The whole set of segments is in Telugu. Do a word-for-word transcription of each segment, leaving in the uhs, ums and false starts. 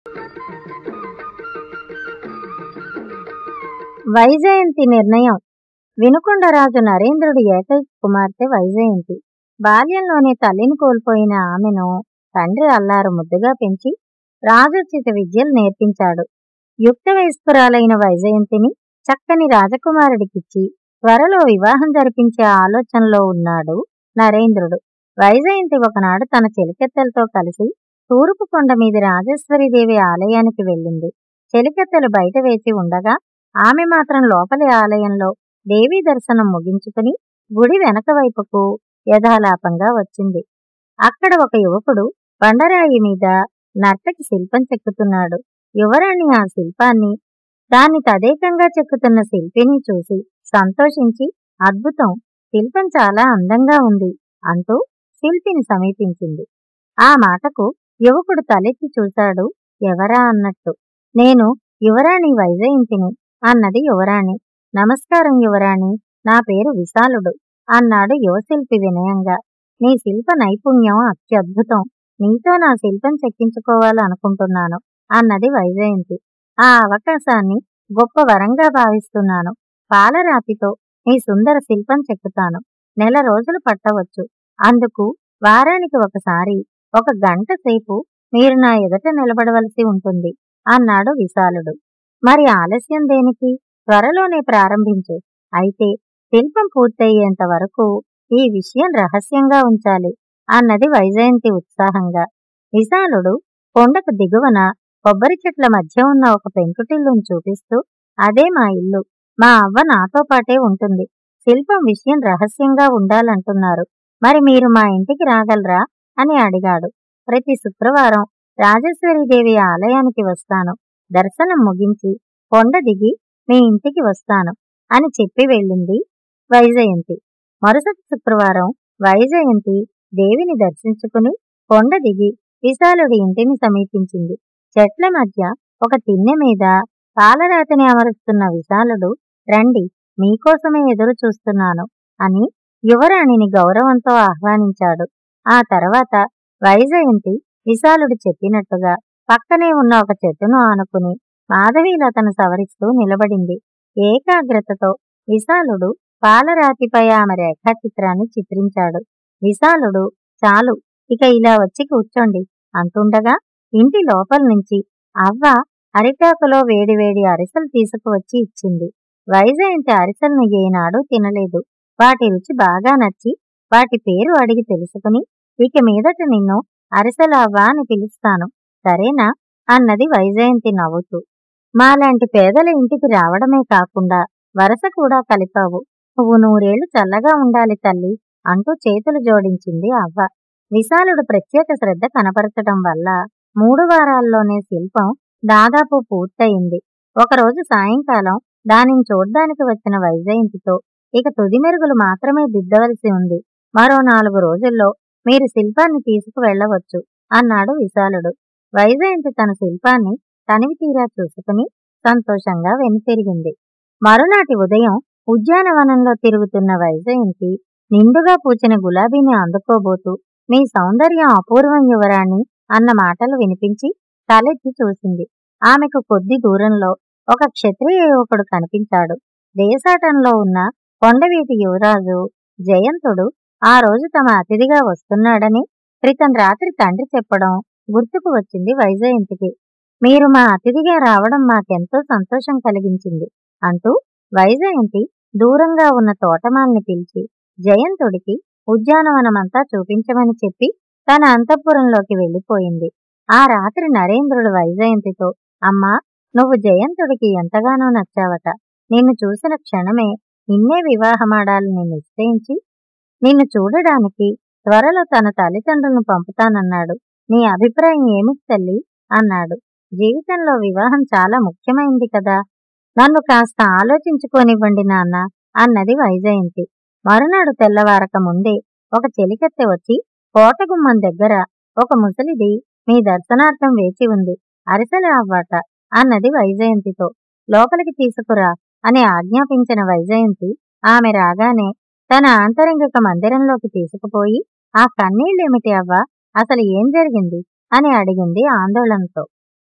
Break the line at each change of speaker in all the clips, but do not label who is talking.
వైజయంతి నిర్ణయం. వినుకొండరాజు నరేంద్రుడి ఏకైక కుమార్తె వైజయంతి. బాల్యంలోనే తల్లిని కోల్పోయిన ఆమెను తండ్రి అల్లారు ముద్దుగా పెంచి రాజోచిత విద్యలు నేర్పించాడు. యుక్త వయస్కురాలైన వైజయంతిని చక్కని రాజకుమారుడికిచ్చి త్వరలో వివాహం జరిపించే ఆలోచనలో ఉన్నాడు నరేంద్రుడు. వైజయంతి ఒకనాడు తన చెలికెత్తెలతో కలిసి తూర్పు కొండ మీది రాజేశ్వరీదేవి ఆలయానికి వెళ్ళింది. చెలికెత్తెలు బయట వేసి ఉండగా ఆమె మాత్రం లోపలి ఆలయంలో దేవీ దర్శనం ముగించుకుని గుడి వెనక వైపుకు యథాలాపంగా వచ్చింది. అక్కడ ఒక యువకుడు బండరాయి మీద నర్తకి శిల్పం చెక్కుతున్నాడు. యువరాణి ఆ శిల్పాన్ని, దాన్ని తదేకంగా చెక్కుతున్న శిల్పిని చూసి సంతోషించి, అద్భుతం, శిల్పం చాలా అందంగా ఉంది అంటూ శిల్పిని సమీపించింది. ఆ మాటకు యువకుడు తలెత్తి చూశాడు. ఎవరా అన్నట్టు. నేను యువరాణి వైజయంతిని అన్నది యువరాణి. నమస్కారం యువరాణి, నా పేరు విశాలుడు అన్నాడు యువశిల్పి వినయంగా. నీ శిల్ప నైపుణ్యం అత్యద్భుతం, నీతో నా శిల్పం చెక్కించుకోవాలనుకుంటున్నాను అన్నది వైజయంతి. ఆ అవకాశాన్ని గొప్ప వరంగా భావిస్తున్నాను. పాలరాతితో నీ సుందర శిల్పం చెక్కుతాను. నెల రోజులు పట్టవచ్చు. అందుకు వారానికి ఒకసారి ఒక గంట సేపు మీరు నా ఎదుట నిలబడవలసి ఉంటుంది అన్నాడు విశాలుడు. మరి ఆలస్యం దేనికి? త్వరలోనే ప్రారంభించు. అయితే శిల్పం పూర్తయ్యేంత వరకు ఈ విషయం రహస్యంగా ఉంచాలి అన్నది వైజయంతి ఉత్సాహంగా. విశాలుడు కొండకు దిగువన కొబ్బరి చెట్ల మధ్య ఉన్న ఒక పెంకుటిల్లును చూపిస్తూ, అదే మా ఇల్లు. మా అవ్వ నాతో పాటే ఉంటుంది. శిల్పం విషయం రహస్యంగా ఉండాలంటున్నారు. మరి మీరు మా ఇంటికి రాగలరా అని అడిగాడు. ప్రతి శుక్రవారం రాజేశ్వరీదేవి ఆలయానికి వస్తాను. దర్శనం ముగించి కొండ దిగి మీ ఇంటికి వస్తాను అని చెప్పి వెళ్ళింది వైజయంతి. మరుసటి శుక్రవారం వైజయంతి దేవిని దర్శించుకుని కొండ దిగి విశాలుడి ఇంటిని సమీపించింది. చెట్ల మధ్య ఒక తిన్నె మీద పాలరాతిని అమరుస్తున్న విశాలుడు, రండి, మీకోసమే ఎదురు చూస్తున్నాను అని యువరాణిని గౌరవంతో ఆహ్వానించాడు. ఆ తర్వాత వైజయంతి విశాలుడు చెప్పినట్టుగా పక్కనే ఉన్న ఒక చెట్టును ఆనుకుని మాధవీలతను సవరిస్తూ నిలబడింది. ఏకాగ్రతతో విశాలుడు పాలరాతిపై ఆమె రేఖాచిత్రాన్ని చిత్రించాడు. విశాలుడు, చాలు, ఇక ఇలా వచ్చి కూర్చోండి అంటుండగా ఇంటి లోపల నుంచి అవ్వ అరిటాకులో వేడివేడి అరిసెలు తీసుకువచ్చి ఇచ్చింది. వైజయంతి అరిసెలను ఏనాడు తినలేదు. వాటి రుచి బాగా నచ్చి వాటి పేరు అడిగి తెలుసుకుని, ఇక మీదట నిన్ను అరిసెలవ్వ అని పిలుస్తాను, సరేనా అన్నది వైజయంతి నవ్వుతూ. మాలాంటి పేదల ఇంటికి రావడమే కాకుండా వరస కూడా కలిపావు. నువ్వు నూరేళ్లు చల్లగా ఉండాలి తల్లి అంటూ చేతులు జోడించింది అవ్వ. విశాలుడు ప్రత్యేక శ్రద్ధ కనపరచడం వల్ల మూడు వారాల్లోనే శిల్పం దాదాపు పూర్తయింది. ఒకరోజు సాయంకాలం దానిని చూడ్డానికి వచ్చిన వైజయంతితో, ఇక తుది మెరుగులు మాత్రమే దిద్దవలసి ఉంది. మరో నాలుగు రోజుల్లో మీరు శిల్పాన్ని తీసుకు వెళ్ళవచ్చు అన్నాడు విశాలుడు. వైజయంతి తన శిల్పాన్ని తనివి తీరా చూసుకుని సంతోషంగా వెనుతిరిగింది. మరునాటి ఉదయం ఉద్యానవనంలో తిరుగుతున్న వైజయంతి నిండుగా పూచిన గులాబీని అందుకోబోతూ, మీ సౌందర్యం అపూర్వం యువరాణి అన్న మాటలు వినిపించి తలెత్తి చూసింది. ఆమెకు కొద్ది దూరంలో ఒక క్షత్రియ యువకుడు కనిపించాడు. దేశాటంలో ఉన్న కొండవీటి యువరాజు జయంతుడు ఆ రోజు తమ అతిథిగా వస్తున్నాడని క్రితం రాత్రి తండ్రి చెప్పడం గుర్తుకు వచ్చింది వైజయంతికి. మీరు మా అతిథిగా రావడం మాకెంతో సంతోషం కలిగించింది అంటూ వైజయంతి దూరంగా ఉన్న తోటమాల్ని పిలిచి జయంతుడికి ఉద్యానవనమంతా చూపించమని చెప్పి తన అంతఃపురంలోకి వెళ్ళిపోయింది. ఆ రాత్రి నరేంద్రుడు వైజయంతితో, అమ్మా, నువ్వు జయంతుడికి ఎంతగానో నచ్చావట. నిన్ను చూసిన క్షణమే నిన్నే వివాహమాడాలని నిశ్చయించి నిన్ను చూడడానికి త్వరలో తన తల్లిదండ్రులను పంపుతానన్నాడు. నీ అభిప్రాయం ఏమిటి తల్లి అన్నాడు. జీవితంలో వివాహం చాలా ముఖ్యమైంది కదా, నన్ను కాస్త ఆలోచించుకోనివ్వండి నాన్న అన్నది వైజయంతి. మరునాడు తెల్లవారక ముందే ఒక చెలికత్తె వచ్చి, కోటగుమ్మం దగ్గర ఒక ముసలిది మీ దర్శనార్థం వేచి ఉంది, అరిసెల అవ్వాట అన్నది వైజయంతితో. లోపలికి తీసుకురా అని ఆజ్ఞాపించిన వైజయంతి ఆమె రాగానే తన ఆంతరంగిక మందిరంలోకి తీసుకుపోయి, ఆ కన్నీళ్ళేమిటి అవ్వా, అసలు ఏం జరిగింది అని అడిగింది ఆందోళనతో.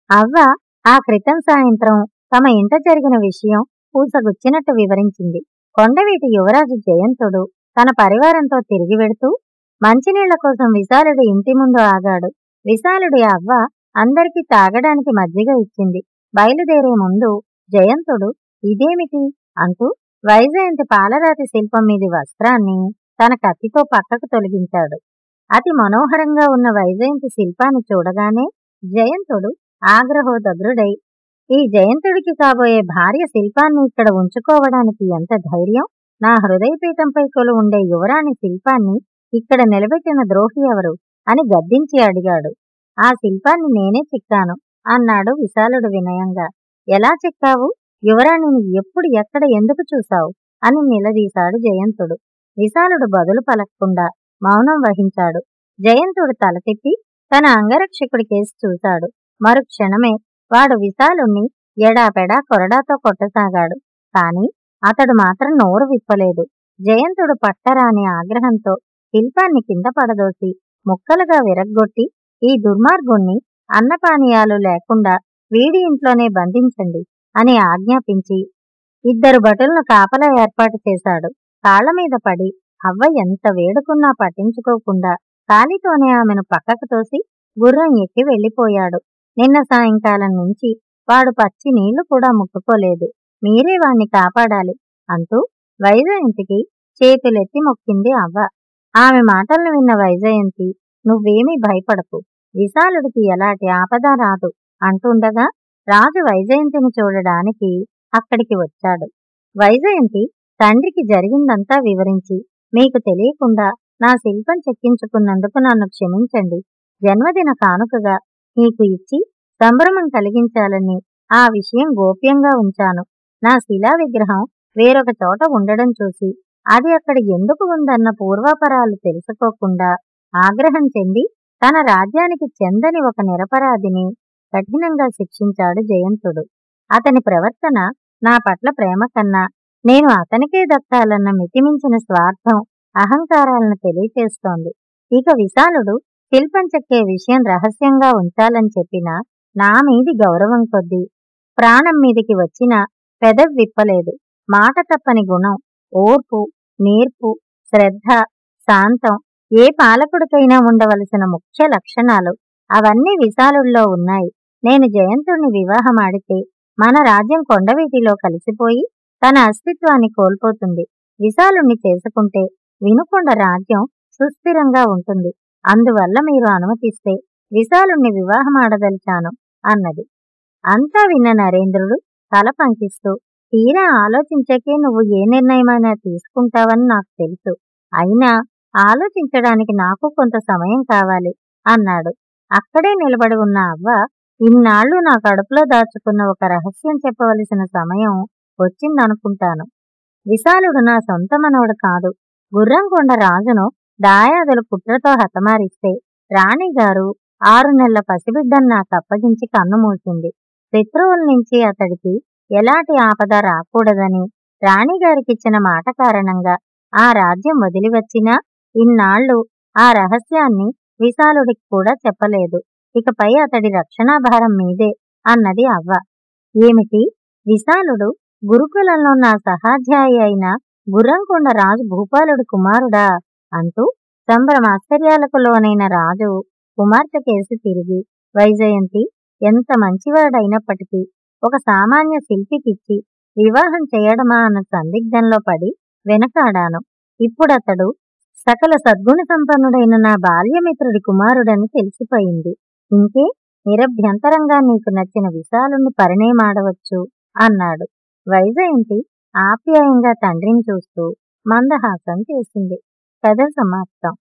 అవ్వ ఆ క్రితం సాయంత్రం తమ ఇంట జరిగిన విషయం పూసగుచ్చినట్టు వివరించింది. కొండవీటి యువరాజు జయంతుడు తన పరివారంతో తిరిగి వెడుతూ మంచినీళ్ల కోసం విశాలుడి ఇంటి ముందు ఆగాడు. విశాలుడి అవ్వ అందరికీ తాగడానికి మజ్జిగ ఇచ్చింది. బయలుదేరే ముందు జయంతుడు ఇదేమిటి అంటూ వైజయంతి పాలరాతి శిల్పం మీది వస్త్రాన్ని తన కత్తితో పక్కకు తొలగించాడు. అతి మనోహరంగా ఉన్న వైజయంతి శిల్పాన్ని చూడగానే జయంతుడు ఆగ్రహోదగ్రుడై, ఈ జయంతుడికి కాబోయే భార్య శిల్పాన్ని ఇక్కడ ఉంచుకోవడానికి ఎంత ధైర్యం? నా హృదయపీఠంపై కొలు ఉండే యువరాణి శిల్పాన్ని ఇక్కడ నిలబెట్టిన ద్రోహి ఎవరు అని గద్దించి అడిగాడు. ఆ శిల్పాన్ని నేనే చిక్కాను అన్నాడు విశాలుడు వినయంగా. ఎలా చిక్కావు? యువరాణిని ఎప్పుడు ఎక్కడ ఎందుకు చూశావు అని నిలదీశాడు జయంతుడు. విశాలుడు బదులు పలకకుండా మౌనం వహించాడు. జయంతుడు తల తిప్పి తన అంగరక్షకుడి కేసి చూశాడు. మరుక్షణమే వాడు విశాలుణ్ణి ఎడాపెడా కొరడాతో కొట్టసాగాడు. కాని అతడు మాత్రం నోరు విప్పలేదు. జయంతుడు పట్టరాని ఆగ్రహంతో శిల్పాన్ని కింద పడదోసి ముక్కలుగా విరగ్గొట్టి, ఈ దుర్మార్గుణ్ణి అన్నపానీయాలు లేకుండా వీడి ఇంట్లోనే బంధించండి అని ఆజ్ఞాపించి ఇద్దరు భటులను కాపలా ఏర్పాటు చేశాడు. కాళ్లమీద పడి అవ్వ ఎంత వేడుకున్నా పట్టించుకోకుండా కాలితోనే ఆమెను పక్కకు తోసి గుర్రం ఎక్కి వెళ్లిపోయాడు. నిన్న సాయంకాలం నుంచి వాడు పచ్చి నీళ్లు కూడా ముట్టుకోలేదు. మీరే వాణ్ణి కాపాడాలి అంటూ వైజయంతికి చేతులెత్తి మొక్కింది అవ్వ. ఆమె మాటలను విన్న వైజయంతి, నువ్వేమీ భయపడకు, విశాలుడికి ఎలాంటి ఆపద రాదు అంటుండగా రాజు వైజయంతిని చూడడానికి అక్కడికి వచ్చాడు. వైజయంతి తండ్రికి జరిగిందంతా వివరించి, మీకు తెలియకుండా నా శిల్పం చెక్కించుకున్నందుకు నన్ను క్షమించండి. జన్మదిన కానుకగా నీకు ఇచ్చి సంభ్రమం కలిగించాలని ఆ విషయం గోప్యంగా ఉంచాను. నా శిలా విగ్రహం వేరొక చోట ఉండడం చూసి అది అక్కడ ఎందుకు ఉందన్న పూర్వాపరాలు తెలుసుకోకుండా ఆగ్రహం చెంది తన రాజ్యానికి చెందని ఒక నిరపరాధిని కఠినంగా శిక్షించాడు జయంతుడు. అతని ప్రవర్తన నా పట్ల ప్రేమ కన్నా నేను అతనికే దక్కాలన్న మితిమించిన స్వార్థం, అహంకారాలను తెలియచేస్తోంది. ఇక విశాలుడు శిల్పం చెక్కే విషయం రహస్యంగా ఉంచాలని చెప్పినా నా మీది గౌరవం కొద్దీ ప్రాణం మీదికి వచ్చినా పెదవి విప్పలేదు. మాట తప్పని గుణం, ఓర్పు, నేర్పు, శ్రద్ధ, శాంతం ఏ పాలకుడికైనా ఉండవలసిన ముఖ్య లక్షణాలు అవన్నీ విశాలుడిలో ఉన్నాయి. నేను జయంతుడిని వివాహమాడితే మన రాజ్యం కొండవీటిలో కలిసిపోయి తన అస్తిత్వాన్ని కోల్పోతుంది. విశాలుణ్ణి చేసుకుంటే వినుకొండ రాజ్యం సుస్థిరంగా ఉంటుంది. అందువల్ల మీరు అనుమతిస్తే విశాలుణ్ణి వివాహమాడదలిచాను అన్నది. అంతా విన్న నరేంద్రుడు తల పంకిస్తూ, తీరా ఆలోచించకే నువ్వు ఏ నిర్ణయమైనా తీసుకుంటావని నాకు తెలుసు. అయినా ఆలోచించడానికి నాకు కొంత సమయం కావాలి అన్నాడు. అక్కడే నిలబడి ఉన్న అవ్వ, ఇన్నాళ్లు నా కడుపులో దాచుకున్న ఒక రహస్యం చెప్పవలసిన సమయం వచ్చిందనుకుంటాను. విశాలుడు నా సొంత మనవడు కాదు. గుర్రంకొండ రాజును దాయాదులు కుట్రతో హతమారిస్తే రాణిగారు ఆరు నెలల పసిబిడ్డను నాకు అప్పగించి కన్ను మూసింది. శత్రువుల నుంచి అతడికి ఎలాంటి ఆపద రాకూడదని రాణిగారికిచ్చిన మాట కారణంగా ఆ రాజ్యం వదిలివచ్చినా ఇన్నాళ్లు ఆ రహస్యాన్ని విశాలుడికి కూడా చెప్పలేదు. ఇకపై అతడి రక్షణాభారం మీదే అన్నది అవ్వ. ఏమిటి? విశాలుడు గురుకులంలో నా సహాధ్యాయి అయిన గుర్రంకొండ రాజు భూపాలుడి కుమారుడా అంటూ సంభ్రమాశ్చర్యాలకు లోనైన రాజు కుమార్తె కేసి తిరిగి, వైజయంతి ఎంత మంచివాడైనప్పటికీ ఒక సామాన్య శిల్పికిచ్చి వివాహం చేయడమా అన్న సందిగ్ధంలో పడి వెనకాడాను. ఇప్పుడతడు సకల సద్గుణ సంపన్నుడైన నా బాల్యమిత్రుడి కుమారుడని తెలిసిపోయింది. ఇంకే నిరభ్యంతరంగా నీకు నచ్చిన విశాలుణ్ణి పరిణయమాడవచ్చు అన్నాడు. వైజయంతి ఆప్యాయంగా తండ్రిని చూస్తూ మందహాసం చేసింది. కథ సమాప్తం.